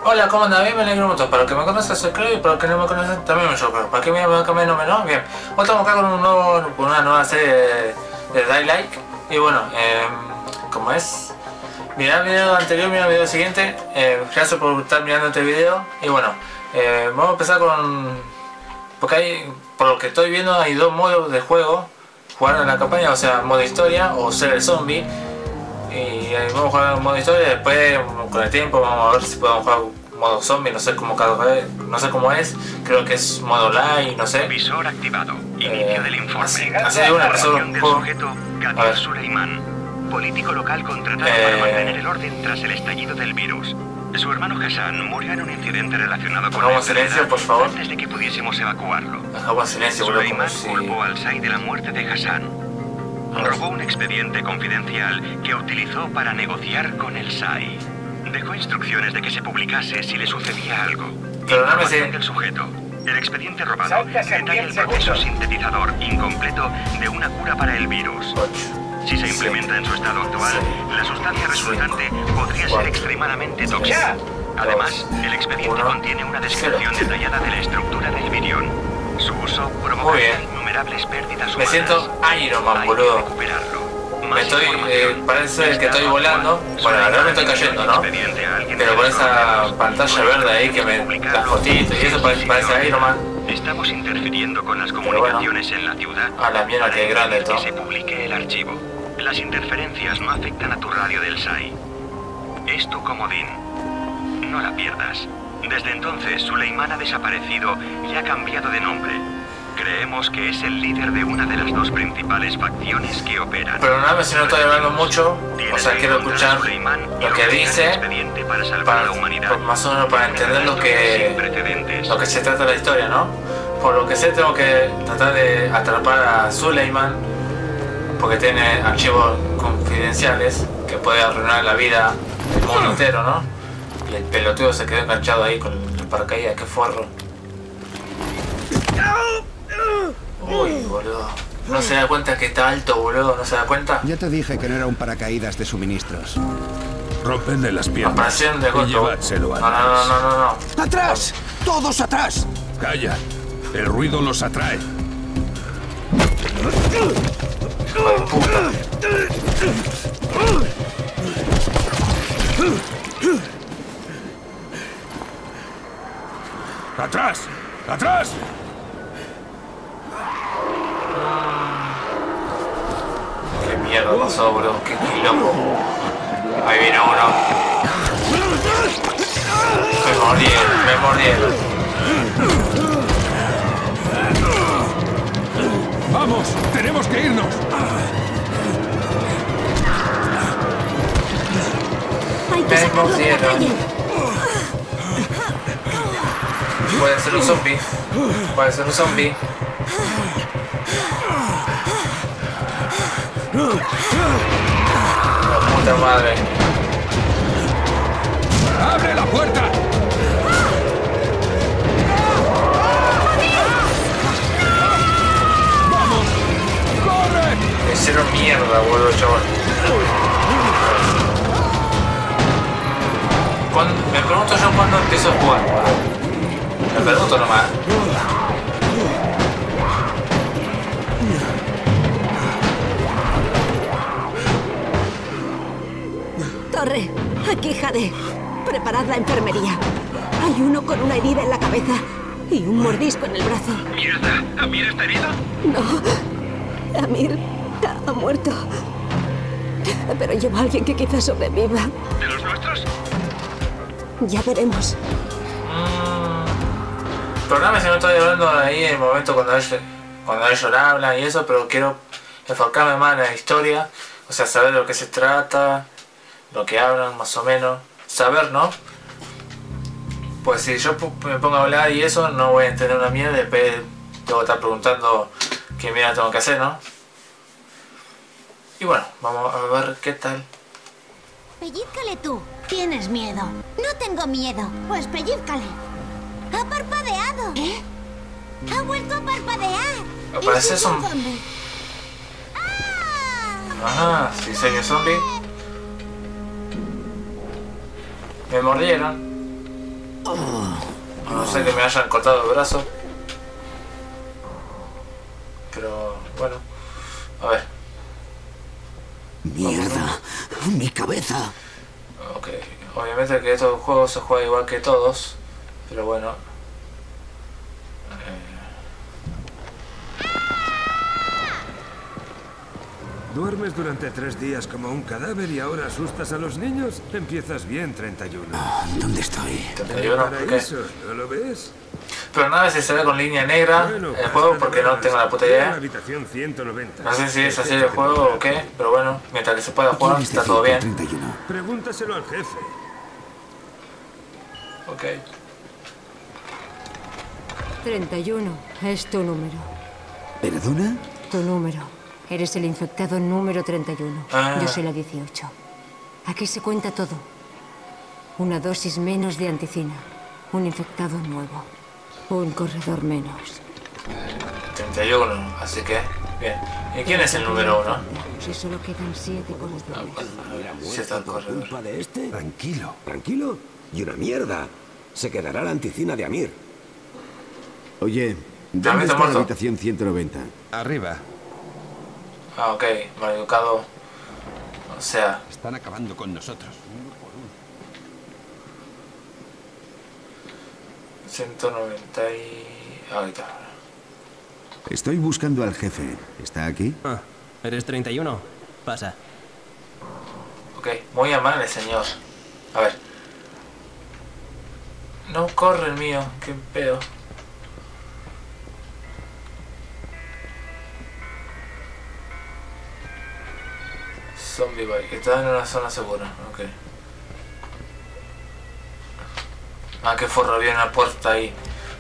Hola, ¿cómo andan? Bien, me alegro mucho. Para los que me conocen soy Creo y para los que no me conocen también me creo. Para que me cambian no menos, bien. Hoy estamos acá con una nueva serie de Daylight. Y bueno, como es, mirá el video anterior, mirá el video siguiente. Gracias por estar mirando este video. Y bueno, vamos a empezar con... Porque hay, por lo que estoy viendo, hay dos modos de juego. Jugar en la campaña, o sea, modo historia o ser el zombie. Y vamos a jugar en modo historia. Después, con el tiempo, vamos a ver si podemos jugar modo zombie. No sé cómo no sé cómo es. Creo que es modo live, no sé. Visor activado. Inicio del informe. Así de una persona. Del sujeto Gadir Suleiman, político local contratado para mantener el orden tras el estallido del virus. Su hermano Hassan murió en un incidente relacionado con la enfermedad por favor. antes de que pudiésemos evacuarlo. Dejamos silencio, Suleiman culpó al SAI de la muerte de Hassan. Robó un expediente confidencial que utilizó para negociar con el SAI. Dejó instrucciones de que se publicase si le sucedía algo. Información del sujeto. El expediente robado detalla el proceso sintetizador incompleto de una cura para el virus. Si se implementa en su estado actual, la sustancia resultante podría ser extremadamente tóxica. Además, el expediente contiene una descripción detallada de la estructura del virión. Su uso provocaría innumerables pérdidas humanas. Me siento Iron Man, boludo. Me estoy, parece que estoy volando. Bueno, ahora me estoy cayendo, ¿no? Pero con esa pantalla verde ahí que me da fotitos y eso parece Iron Man. Estamos interfiriendo con las comunicaciones en la ciudad. A la mierda que grande todo. Que se publique el archivo. Las interferencias no afectan a tu radio del SAI. Es tu comodín. No la pierdas. Desde entonces, Suleiman ha desaparecido y ha cambiado de nombre. Creemos que es el líder de una de las dos principales facciones que operan. Pero nada, si no estoy hablando mucho, o sea, quiero escuchar lo que dice para salvar a la humanidad. Más o menos para entender lo que se trata de la historia, ¿no? Por lo que sé, tengo que tratar de atrapar a Suleiman porque tiene archivos confidenciales que puede arruinar la vida del mundo entero, ¿no? Y el pelotudo se quedó enganchado ahí con el paracaídas, qué forro. Uy, boludo. No se da cuenta que está alto, boludo. No se da cuenta. Ya te dije que no era un paracaídas de suministros. Rompenle las piernas. Operación de golpe. No. ¡Atrás! ¡Todos atrás! Calla. El ruido los atrae. ¡Atrás! ¡Atrás! Qué mierda pasó, bro. Qué quilombo. Ahí viene uno. Me mordieron. ¡Vamos! ¡Tenemos que irnos! Hay que sacarlo de la calle. Puede ser un zombie. Puede ser un zombie. La puta madre. ¡Abre la puerta! ¡Vamos! ¡Corre! Me hicieron mierda, boludo, chaval. Me pregunto yo cuándo empiezo a jugar. Me pregunto nomás. Torre, aquí Jade. Preparad la enfermería. Hay uno con una herida en la cabeza y un mordisco en el brazo. ¡Mierda! ¿Amir está herido? No, Amir ha muerto. Pero lleva a alguien que quizás sobreviva. ¿De los nuestros? Ya veremos. Perdóname si no estoy hablando ahí en el momento cuando ellos hablan y eso, pero quiero enfocarme más en la historia, o sea, saber de lo que se trata, lo que hablan más o menos, saber, ¿no? Pues si yo me pongo a hablar y eso, no voy a entender una mierda y después tengo que estar preguntando qué mierda tengo que hacer, ¿no? Y bueno, vamos a ver qué tal. Pellízcale tú. Tienes miedo. No tengo miedo. Pues pellízcale. Ha parpadeado. ¿Qué? Ha vuelto a parpadear. Parece un zombie. Ajá, sí, soy un zombie. Me mordieron. No sé que me hayan cortado el brazo. Pero bueno. A ver. Mierda, mi cabeza. Ok. Obviamente que estos juegos se juegan igual que todos. Pero bueno. ¿Duermes durante 3 días como un cadáver y ahora asustas a los niños? Empiezas bien, 31. ¿Dónde estoy? 31, ¿por qué? Paraíso, ¿no lo ves? Pero nada, si se ve con línea negra Bueno, el juego hasta porque no luego. tengo la puta Ve a la idea. habitación 190. No sé si es así el juego o qué, pero bueno, mientras que se pueda jugar ¿Quieres está todo decir bien. 31? Pregúntaselo al jefe. Ok. 31 es tu número. ¿Perdona? Tu número. Eres el infectado número 31. Ah. Yo soy la 18. Aquí se cuenta todo. Una dosis menos de anticina. Un infectado nuevo. Un corredor menos. 31, así que, bien. ¿Y quién es el número 1? Si solo quedan 7 corredores. Si está el corredor. ¿Culpa de este? Tranquilo. ¿Tranquilo? Y una mierda. Se quedará la anticina de Amir. Oye, ¿Ya ¿dónde está está la muerto? habitación 190? Arriba. Ah, ok, maleducado. O sea, Están acabando con nosotros. 190 y... ahorita. Estoy buscando al jefe. ¿Está aquí? Ah, ¿eres 31? Pasa. Ok, muy amable, señor. A ver. No corre el mío, qué pedo. Zombie bike, está en una zona segura, ok. Ah, qué forro, había una puerta ahí.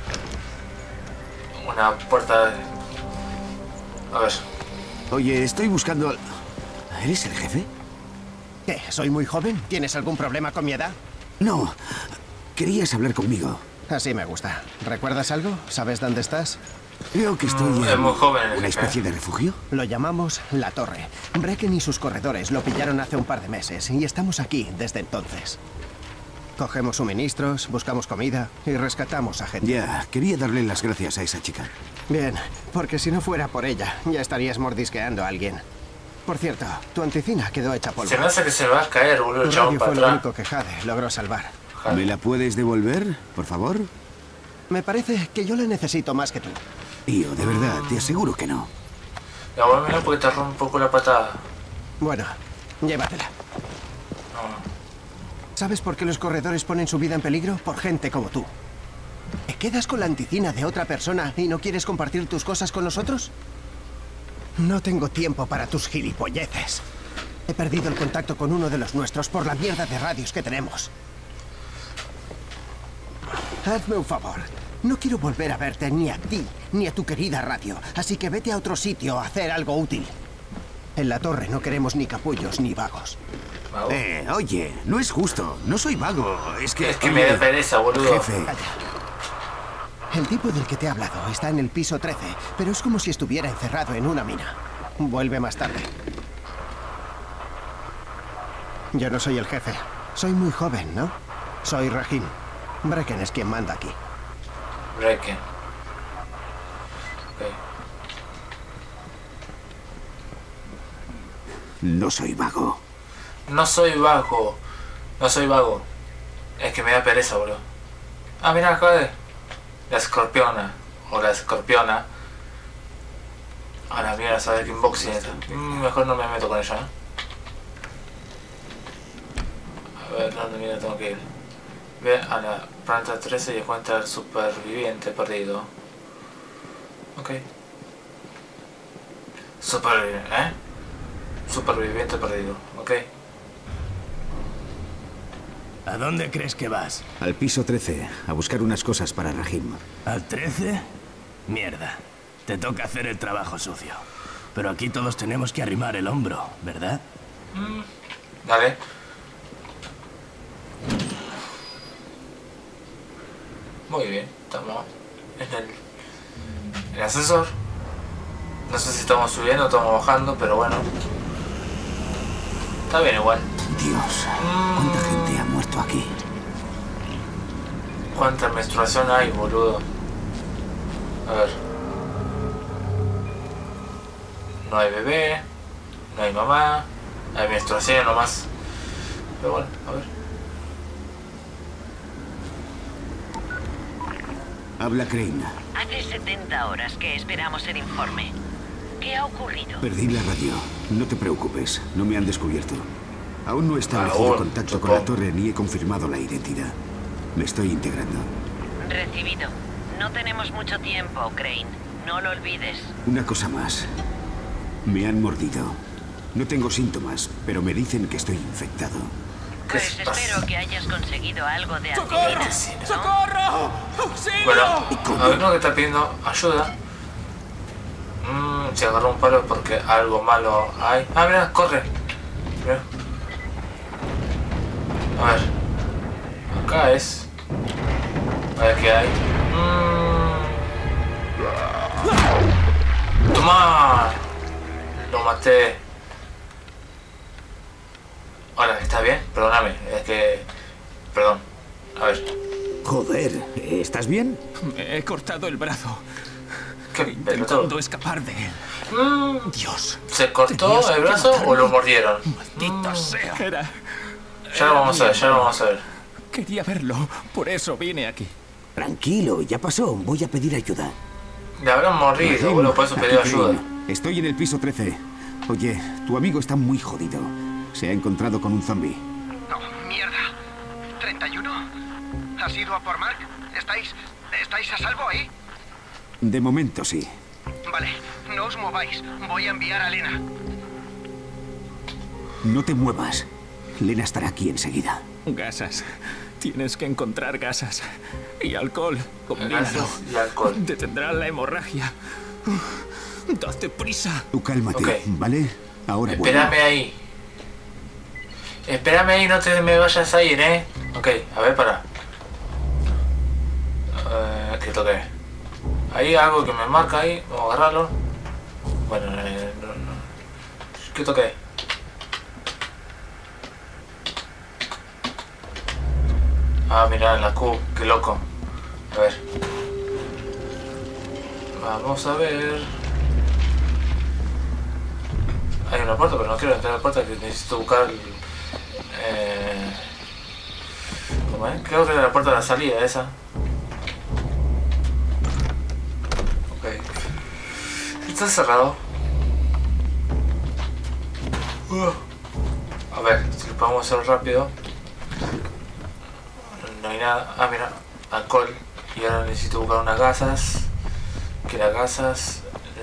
Una puerta... A ver. Oye, estoy buscando al... ¿Eres el jefe? ¿Qué? ¿Soy muy joven? ¿Tienes algún problema con mi edad? No. Querías hablar conmigo. Así me gusta. ¿Recuerdas algo? ¿Sabes dónde estás? Creo que estoy Es muy joven el ¿una jefe. especie de refugio? Lo llamamos La Torre. Brecken y sus corredores lo pillaron hace un par de meses y estamos aquí desde entonces. Cogemos suministros, buscamos comida y rescatamos a gente. Ya, quería darle las gracias a esa chica. Bien, porque si no fuera por ella, ya estarías mordisqueando a alguien. Por cierto, tu anticina quedó hecha polvo. Se me hace que se me va a caer, boludo, Tu el chabón radio para fue lo atrás. único que Jade logró salvar. ¿Me la puedes devolver, por favor? Me parece que yo la necesito más que tú. Tío, de verdad, te aseguro que no. Ya, bueno, porque te rompo un poco la patada. Bueno, llévatela. No. ¿Sabes por qué los corredores ponen su vida en peligro? Por gente como tú. ¿Te quedas con la anticina de otra persona y no quieres compartir tus cosas con nosotros? No tengo tiempo para tus gilipolleces. He perdido el contacto con uno de los nuestros por la mierda de radios que tenemos. Hazme un favor. No quiero volver a verte ni a ti, ni a tu querida radio. Así que vete a otro sitio a hacer algo útil. En la torre no queremos ni capullos ni vagos. Vago. Oye, no es justo. No soy vago. Es que me da pereza, boludo. Jefe, Calla. El tipo del que te he hablado está en el piso 13, pero es como si estuviera encerrado en una mina. Vuelve más tarde. Yo no soy el jefe. Soy muy joven, ¿no? Soy Rahim. Brecken es quien manda aquí. Brecken. Ok. no soy vago. No soy vago. No soy vago. Es que me da pereza, boludo. Ah, mira, joder. La escorpiona. O la escorpiona. A la mierda, saber qué unboxing es. Mejor no me meto con ella, ¿no? A ver, ¿dónde mira tengo que ir? Ve a la planta 13 y encuentra al superviviente perdido. Ok. Superviviente, ¿eh? Superviviente perdido, ok. ¿A dónde crees que vas? Al piso 13, a buscar unas cosas para Rahim. ¿Al 13? Mierda. Te toca hacer el trabajo sucio. Pero aquí todos tenemos que arrimar el hombro, ¿verdad? Dale. Muy bien, estamos en el ascensor. No sé si estamos subiendo o estamos bajando, pero bueno. Está bien igual. Dios, ¿cuánta gente ha muerto aquí? ¿Cuánta menstruación hay, boludo? A ver. No hay bebé, no hay mamá, hay menstruación nomás. Pero bueno, a ver. Habla Crane. Hace 70 horas que esperamos el informe. ¿Qué ha ocurrido? Perdí la radio. No te preocupes, no me han descubierto. Aún no he establecido contacto con la torre ni he confirmado la identidad. Me estoy integrando. Recibido. No tenemos mucho tiempo, Crane. No lo olvides. Una cosa más. Me han mordido. No tengo síntomas, pero me dicen que estoy infectado. Pues espero que hayas conseguido algo de antivirus. ¡Socorro! Bueno, a ver, no que está pidiendo ayuda. Se agarró un palo porque algo malo hay. Ah, mira, corre. Mira. A ver. Acá es. A ver qué hay. ¡Toma! Lo maté. Hola, ¿está bien? Perdóname, es que... Perdón. A ver. Joder, ¿estás bien? Me he cortado el brazo. ¿Qué? Intentando escapar de él. Dios. ¿Se cortó el brazo o lo mordieron? Maldita sea. Ya lo vamos a ver, ya lo vamos a ver. Quería verlo, por eso vine aquí. Tranquilo, ya pasó. Voy a pedir ayuda. Le habrán mordido, boludo, por eso pedí ayuda. Estoy en el piso 13. Oye, tu amigo está muy jodido. Se ha encontrado con un zombie. No, mierda. ¿31? ¿Has ido a por Mark? ¿Estáis a salvo ahí? De momento sí. Vale, no os mováis. Voy a enviar a Lena. No te muevas. Lena estará aquí enseguida. Gasas. Tienes que encontrar gasas. Y alcohol. Gasas y alcohol. Detendrán la hemorragia. Date prisa. Tú cálmate, okay. ¿vale? Ahora espérame ahí. Espérame ahí, no te me vayas a ir, ¿eh? Ok, a ver, para. ¿Qué toqué? Hay algo que me marca ahí. Vamos a agarrarlo. Bueno, no. ¿Qué toqué? Ah, mira, la Q, qué loco. A ver. Vamos a ver. Hay una puerta, pero no quiero entrar a la puerta, que necesito buscar el... ¿Cómo es? Creo que era la puerta de la salida, esa. Ok. Está cerrado. A ver, si lo podemos hacer rápido. No hay nada. Ah, mira, alcohol. Y ahora necesito buscar unas gasas. Que las gasas...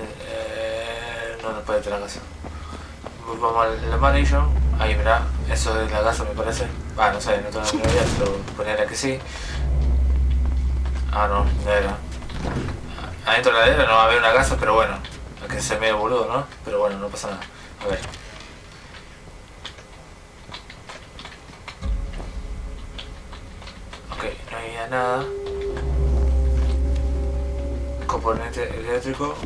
no puede tener gasas. Vamos al amarillo. Ahí, mira, eso es la gasa, me parece. Ah, no sé, no tengo ni idea, pero ponía que sí. Ah, no, no era. Adentro de la heladera no va a haber una gasa, pero bueno. Hay que ser medio boludo, ¿no? Pero bueno, no pasa nada. A ver. Ok, no había nada. Componente eléctrico.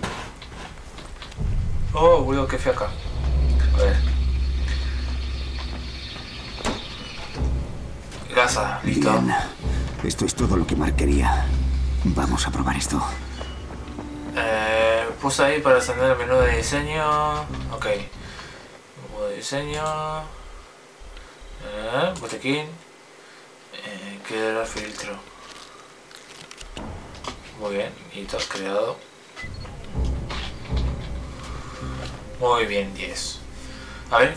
Oh, boludo, qué fue acá. A ver. Gasa, listo. Bien. Esto es todo lo que Mark quería. Vamos a probar esto. Puse ahí para encender el menú de diseño. Ok. Menú de diseño. Botequín. Crear filtro. Muy bien, listo, creado. Muy bien, 10. A ver.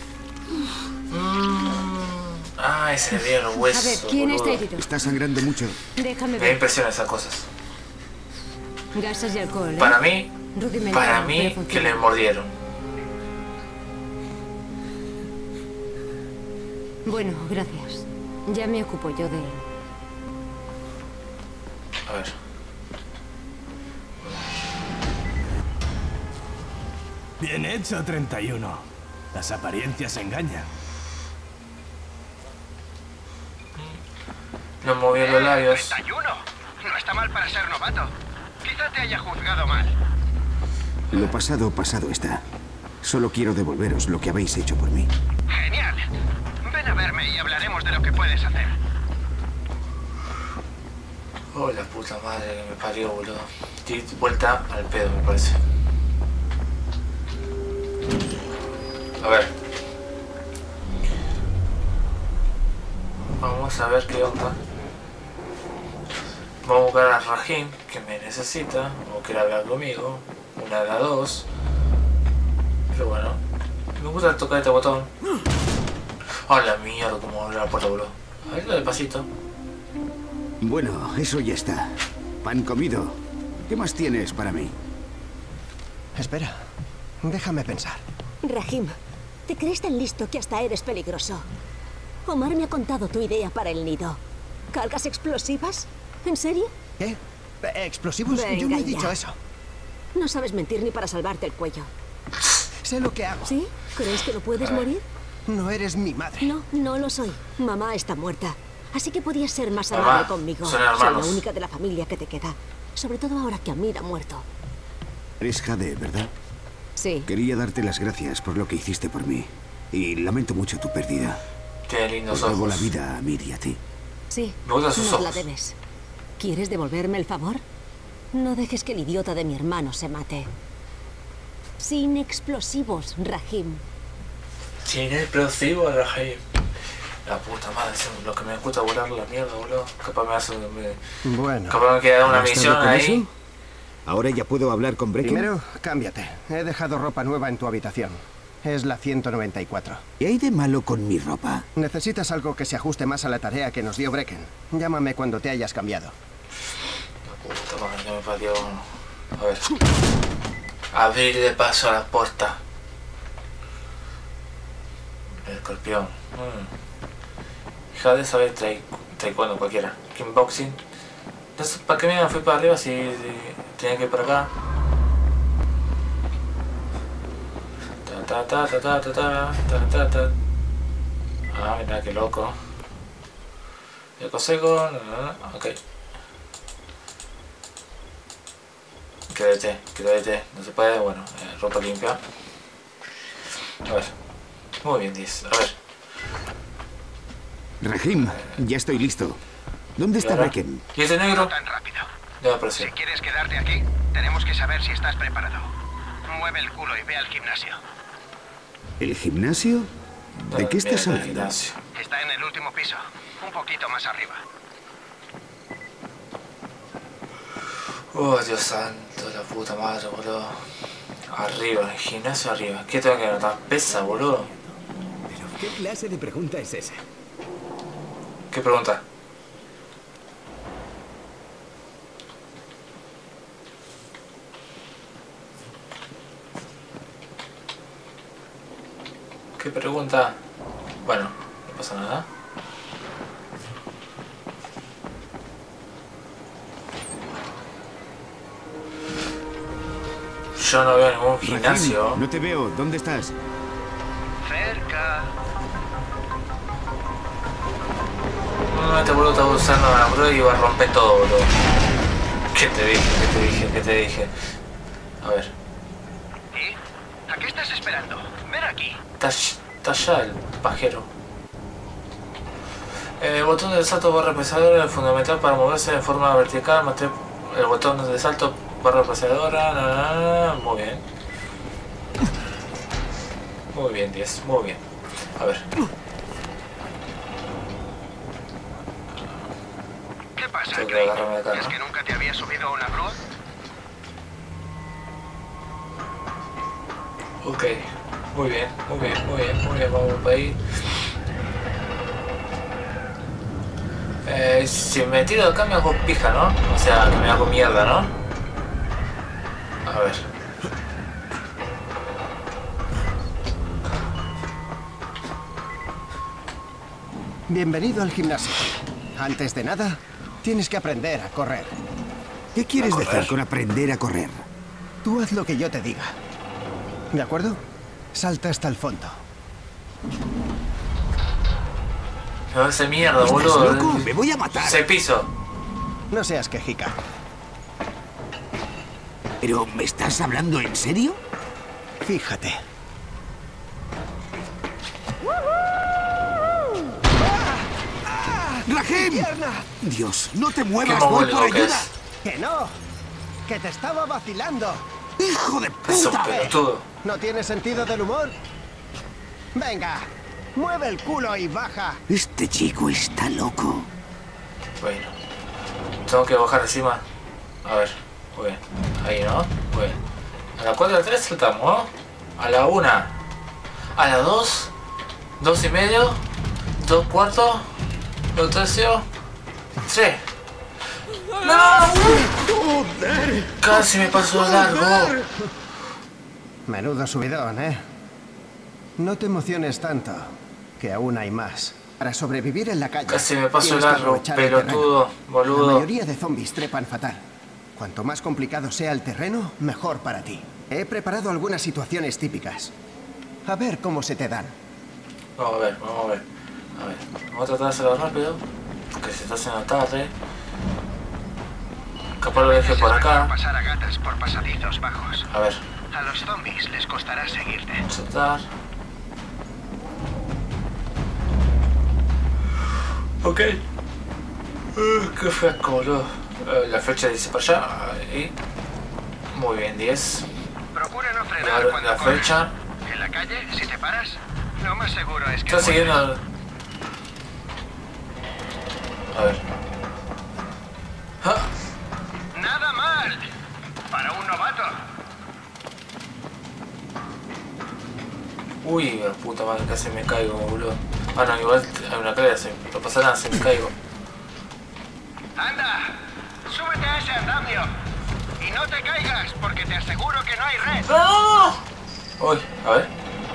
Ah, ese le dieron los huesos. A ver, ¿quién está herido? Está sangrando mucho. Déjame Me ver. impresionan esas cosas. Gasas y alcohol, ¿eh? Para mí Rudimentario, pero que funciona. le mordieron. Bueno, gracias. Ya me ocupo yo de él. A ver. Bien hecho, 31. Las apariencias engañan. No movió los labios. 31. No está mal para ser novato. Quizá te haya juzgado mal. Lo pasado, pasado está. Solo quiero devolveros lo que habéis hecho por mí. Genial. Ven a verme y hablaremos de lo que puedes hacer. Oh, la puta madre que me parió, boludo. Estoy vuelta al pedo, me parece. A ver. Vamos a ver qué onda. Vamos a buscar a Rahim, que me necesita, o quiere hablar conmigo. Una de las dos. Pero bueno. Me gusta tocar este botón. Oh, la mierda, como abre la puerta, boludo. A ver, despacito. Bueno, eso ya está. Pan comido. ¿Qué más tienes para mí? Espera. Déjame pensar. Rahim, te crees tan listo que hasta eres peligroso. Omar me ha contado tu idea para el nido. ¿Cargas explosivas? ¿En serio? ¿Qué? ¿Explosivos? Venga, yo no he ya. dicho eso. No sabes mentir ni para salvarte el cuello. Sé lo que hago. ¿Sí? ¿Crees que no puedes morir? No eres mi madre. No, no lo soy. Mamá está muerta. Así que podías ser más Mamá, amable conmigo. son Soy hermanos. la única de la familia que te queda. Sobre todo ahora que Amir ha muerto. Eres Jade, ¿verdad? Sí. Quería darte las gracias por lo que hiciste por mí. Y lamento mucho tu pérdida. Qué lindos Os debo ojos. la vida a Amir y a ti. Sí, Me gustan sus nos la ojos. debes. ¿Quieres devolverme el favor? No dejes que el idiota de mi hermano se mate. Sin explosivos, Rahim. Sin explosivo, Rahim. La puta madre, eso es lo que me gusta volar la mierda, boludo. Capaz me hace... Bueno. Capaz me queda una ¿Has misión estado con ahí. eso? ¿Ahora ya puedo hablar con Brecken? Primero, cámbiate. He dejado ropa nueva en tu habitación. Es la 194. ¿Qué hay de malo con mi ropa? Necesitas algo que se ajuste más a la tarea que nos dio Brecken. Llámame cuando te hayas cambiado. La puta madre, que me parió. A ver. Abrir de paso a la puerta. El escorpión. Jade sabe taekwondo cualquiera. Kickboxing. Entonces, ¿para qué me fui para arriba si tenía que ir para acá? Ah, mira qué loco. El consejo. Ok. Quédate. No se puede. Bueno, ropa limpia. A ver. Muy bien, 10. A ver. Rahim, ya estoy listo. ¿Dónde está Claro. Brecken? ¿Y ese negro? No tan rápido. Ya me apareció. Si quieres quedarte aquí, tenemos que saber si estás preparado. Mueve el culo y ve al gimnasio. ¿El gimnasio? ¿De qué estás Mira, el hablando? gimnasio. Está en el último piso, un poquito más arriba. Oh, Dios santo, la puta madre, boludo. Arriba, el gimnasio arriba. ¿Qué tengo que anotar? Pesa, boludo. ¿Pero qué clase de pregunta es esa? ¿Qué pregunta? ¿Qué pregunta? Bueno, no pasa nada. Yo no veo ningún gimnasio. Rahim, no te veo. ¿Dónde estás? Cerca. No, este boludo está usando la bro y va a romper todo, boludo. ¿Qué te dije? A ver. ¿Y? ¿A qué estás esperando? Ven aquí. Está allá el pajero. El botón de salto barra pesadora es fundamental para moverse de forma vertical. Mantener el botón de salto barra pesadora. Muy bien. Muy bien, 10. Muy bien. A ver. ¿Qué pasa, Tengo que Crane? agarrarme acá, ¿Es ¿no? que nunca te había subido a una grúa? Ok. Muy bien. Vamos para ahí. Si me tiro de acá me hago pija, ¿no? O sea, que me hago mierda, ¿no? A ver. Bienvenido al gimnasio. Antes de nada, tienes que aprender a correr. ¿Qué quieres ¿A correr? decir con aprender a correr? Tú haz lo que yo te diga. ¿De acuerdo? Salta hasta el fondo. Me hace mierda, ¿Estás boludo. loco? ¡Me voy a matar! 6 pisos. No seas quejica. ¿Pero me estás hablando en serio? Fíjate. ¡Rahim! Dios, no te Qué muevas, voy por mogólico que ayuda. es. ¡Que no! ¡Que te estaba vacilando! ¡Hijo de Es un puta! pelotudo. ¿No tienes sentido del humor? Venga, mueve el culo y baja. Este chico está loco. Bueno. Tengo que bajar encima. A ver. Muy bien. Ahí, ¿no? Muy bien. A la 4 a la 3 saltamos, ¿no? A la 1. A la 2. 2 y medio. 2 cuartos. 2 tercios. 3. ¡No! ¡Joder! Casi me pasó largo. Menudo subidón, ¿eh? No te emociones tanto, que aún hay más. Para sobrevivir en la calle... Casi me paso tienes que largo, aprovechar el pelotudo, terreno. boludo. La mayoría de zombies trepan fatal. Cuanto más complicado sea el terreno, mejor para ti. He preparado algunas situaciones típicas. A ver cómo se te dan. Vamos a ver, vamos a ver. A ver, vamos a tratar de hacerlo rápido, que se está haciendo tarde. Capaz lo deje por acá. Pasar a gatas por pasadizos bajos. A ver. A los zombies les costará seguirte. Saltar. Ok. Qué fresco, boludo. La flecha dice para allá. Ahí. Muy bien, 10. Procura no frenar cuando la corres. flecha. En la calle, si te paras, lo más seguro es que... Está siguiendo. A ver. ¡Ah! Nada mal. Para un novato. Uy, la puta madre, casi me caigo, boludo. Ah, no, igual hay una caída, no pasa nada, si me caigo. Anda, súbete a ese andamio. Y no te caigas, porque te aseguro que no hay red. ¡No! Uy, a ver.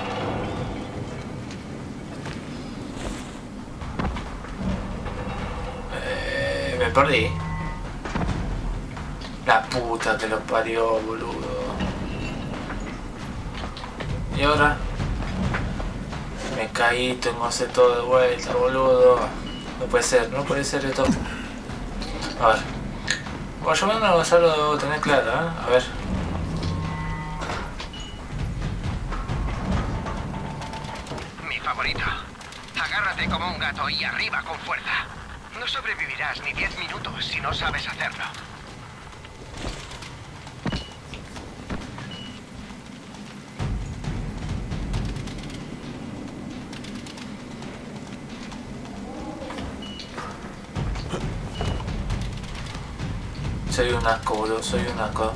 Me perdí. La puta que lo parió, boludo. Y ahora me caí, tengo que hacer todo de vuelta, boludo. No puede ser esto. A ver. Bueno, yo menos ya lo debo tener claro, ¿eh? A ver. Mi favorito. Agárrate como un gato y arriba con fuerza. No sobrevivirás ni 10 minutos si no sabes hacerlo. Soy un asco, boludo, soy un asco.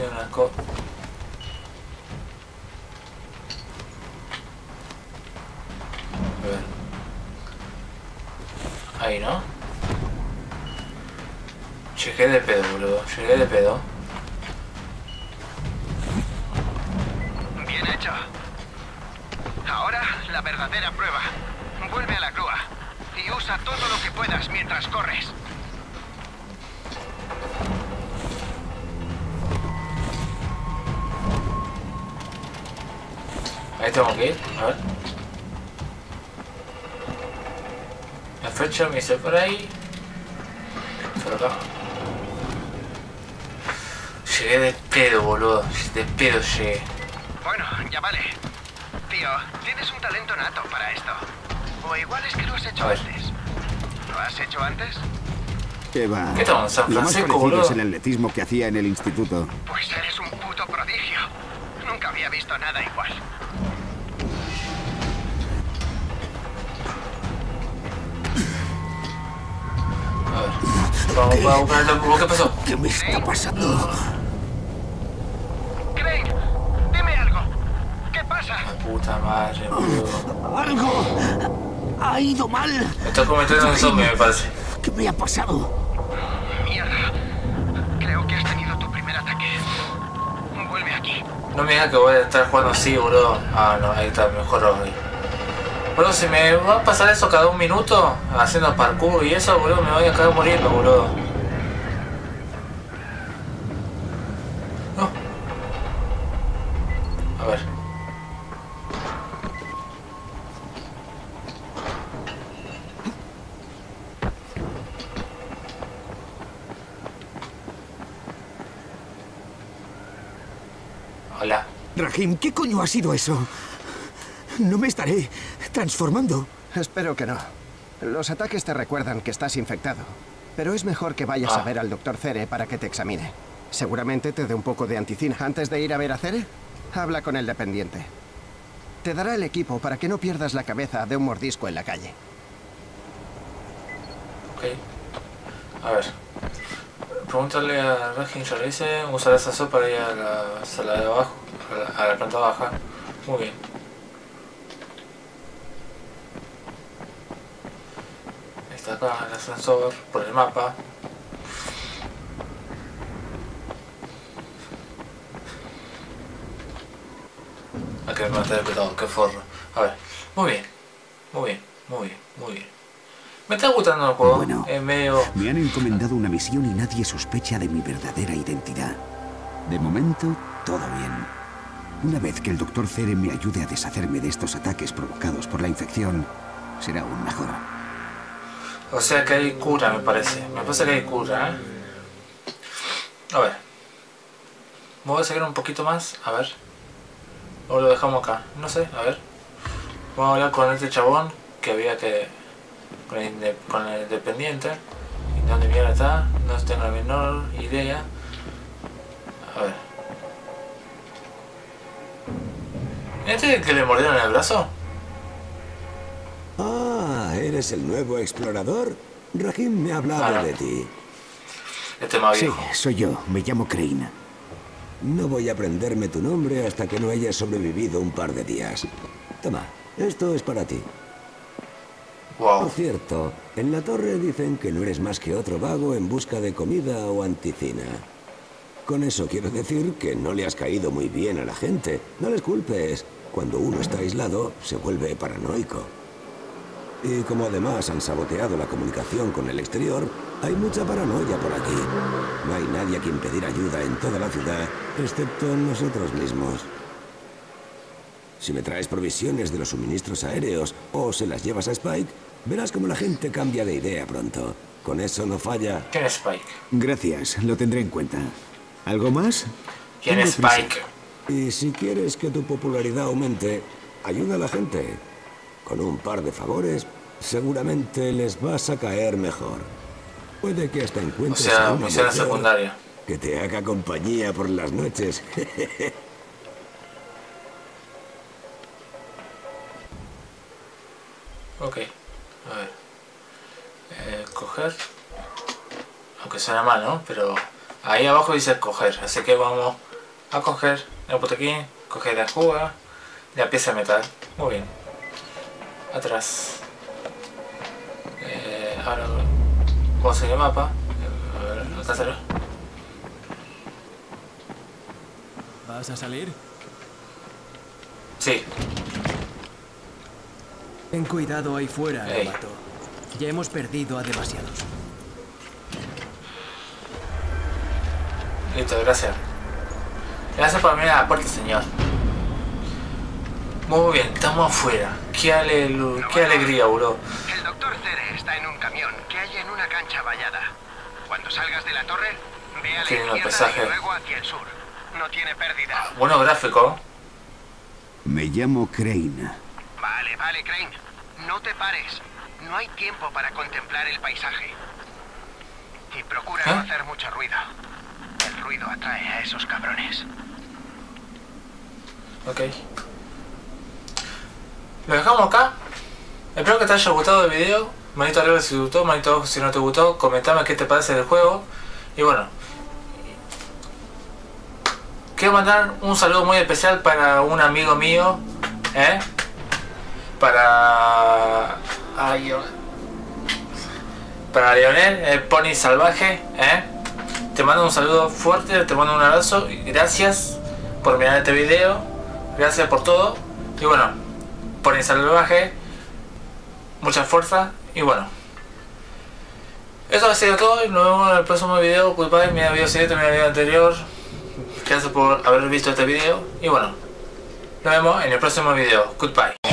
A ver. Ahí, ¿no? Llegué de pedo, boludo, llegué de pedo. Bien hecho. Ahora, la verdadera prueba. Vuelve a la grúa y usa todo lo que puedas mientras corres. Ahí tengo que ir, a ver. La flecha me hice por ahí. Por acá. Llegué de pedo, boludo. De pedo llegué. Bueno, ya vale. Tío, tienes un talento nato para esto. O igual es que lo has hecho antes. ¿Lo has hecho antes? ¿Qué va? ¿Qué tal, San Lo más Francisco, parecido boludo? es el atletismo que hacía en el instituto. Pues eres un puto prodigio. Nunca había visto nada igual. A ver. Vamos a buscar el loco. ¿Qué pasó? ¿Qué me está pasando? Craig, dime algo. ¿Qué pasa? La puta madre, boludo. ¡Algo! ¡Ha ido mal! Me estoy cometiendo un zombie, me parece. ¿Qué me ha pasado? Mierda. Creo que has tenido tu primer ataque. Vuelve aquí. No me digas que voy a estar jugando así, boludo. Ah, no, ahí está, mejor hoy. Boludo, si me va a pasar eso cada un minuto, haciendo parkour y eso, boludo, me voy a acabar muriendo, boludo. No. A ver. Hola. Rahim, ¿qué coño ha sido eso? No me estaré transformando. Espero que no. Los ataques te recuerdan que estás infectado. Pero es mejor que vayas a ver al Dr. Cere para que te examine. Seguramente te dé un poco de anticina. Antes de ir a ver a Cere, habla con el dependiente. Te dará el equipo para que no pierdas la cabeza de un mordisco en la calle. Ok. A ver. Pregúntale a Raging Charlize, usar esa sopa para ir a la sala de abajo, a la planta baja. Muy bien. Está acá el ascensor, por el mapa. Hay que mantener cuidado, qué forro. A ver, muy bien, muy bien, muy bien, muy bien. Me está gustando el juego. Bueno, medio... me han encomendado una misión y nadie sospecha de mi verdadera identidad. De momento, todo bien. Una vez que el Dr. Cere me ayude a deshacerme de estos ataques provocados por la infección, será aún mejor. O sea que hay cura, me parece. Me parece que hay cura, ¿eh? A ver. Voy a seguir un poquito más, a ver. O lo dejamos acá, no sé, a ver. Vamos a hablar con este chabón que había que... Con el dependiente. ¿Y dónde mierda está? No tengo la menor idea. A ver. ¿Este es el que le mordieron el brazo? Ah, ¿eres el nuevo explorador? Rahim me ha hablado de ti. Este más viejo. Sí, soy yo. Me llamo Crane. No voy a aprenderme tu nombre hasta que no hayas sobrevivido un par de días. Toma, esto es para ti. Wow. Por cierto, en la torre dicen que no eres más que otro vago en busca de comida o anticina. Con eso quiero decir que no le has caído muy bien a la gente. No les culpes. Cuando uno está aislado, se vuelve paranoico. Y como además han saboteado la comunicación con el exterior, hay mucha paranoia por aquí. No hay nadie a quien pedir ayuda en toda la ciudad, excepto nosotros mismos. Si me traes provisiones de los suministros aéreos o se las llevas a Spike, verás cómo la gente cambia de idea pronto. Con eso no falla. ¿Quién es Spike? Gracias, lo tendré en cuenta. ¿Algo más? ¿Quién es Spike? Y si quieres que tu popularidad aumente, ayuda a la gente. Con un par de favores, seguramente les vas a caer mejor. Puede que hasta encuentres a una misión mujer secundaria que te haga compañía por las noches. Ok, a ver. Coger. Aunque suena mal, ¿no? Pero ahí abajo dice coger. Así que vamos a coger el botequín, coger la juga, la pieza de metal. Muy bien. Atrás. Ahora vamos a seguir el mapa. A ver, alcázalo. ¿Vas a salir? Sí. Ten cuidado ahí fuera, novato. Ya hemos perdido a demasiados. Listo, gracias. Gracias por abrir la puerta, señor. Muy bien, estamos afuera. Qué alegría, bro. El Dr. Cere está en un camión que hay en una cancha vallada. Cuando salgas de la torre, ve a la izquierda y luego hacia el sur. No tiene pérdida. Bueno, gráfico. Me llamo Crane. Vale, Crane. No te pares. No hay tiempo para contemplar el paisaje. Y procura no hacer mucho ruido. El ruido atrae a esos cabrones. Ok. Lo dejamos acá. Espero que te haya gustado el video. Manito arriba si te gustó, manito abajo si no te gustó. Comentame qué te parece del juego. Y bueno. Quiero mandar un saludo muy especial para un amigo mío. Para Leonel, el Pony Salvaje. Te mando un saludo fuerte, te mando un abrazo. Y gracias por mirar este video. Gracias por todo. Y bueno, Pony Salvaje, mucha fuerza. Y bueno, eso ha sido todo. Y nos vemos en el próximo video. Goodbye, mira el video siguiente, mira el video anterior. Gracias por haber visto este video. Y bueno, nos vemos en el próximo video. Goodbye.